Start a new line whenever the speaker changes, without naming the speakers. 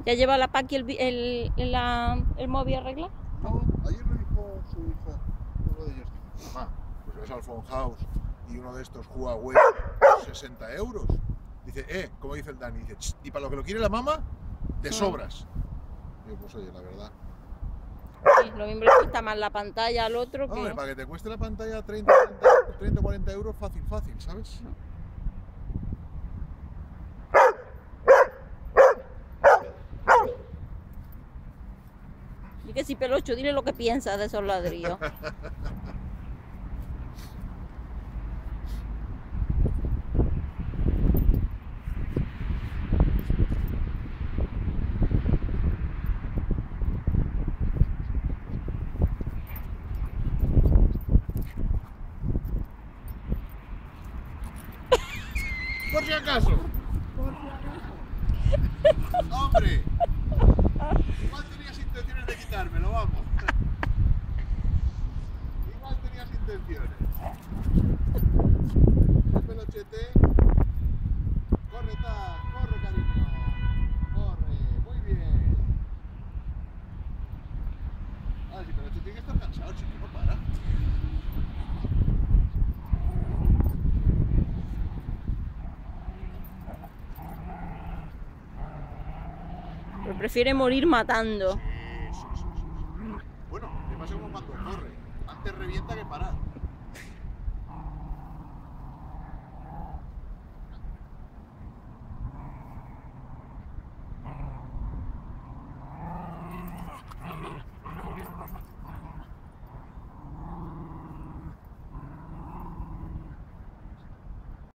¿Que lleva la Paqui el móvil arreglado?
No, ayer me dijo su hijo, uno de ellos, dice, mamá, pues ves al Phone House y uno de estos Huawei 60 euros. Dice, como dice el Dani, dice, y para lo que lo quiere la mamá, te sobras. Digo, pues oye, la verdad.
Sí, lo mismo le cuesta más la pantalla al otro que...
Hombre, para que te cueste la pantalla 30 o 40 euros, fácil, ¿sabes?
Y que si Pelocho, dile lo que piensas de esos ladrillos.
Por si acaso. Hombre, igual tenías intenciones de quitármelo, vamos. Igual tenías intenciones. El Pelochete. Corre, corre, cariño. Corre, muy bien. Ah, si Pelochete tiene que estar cansado, chico, no para.
Pero prefiere morir matando.
Sí. Bueno, me pasa como cuando corre. Antes revienta que parar.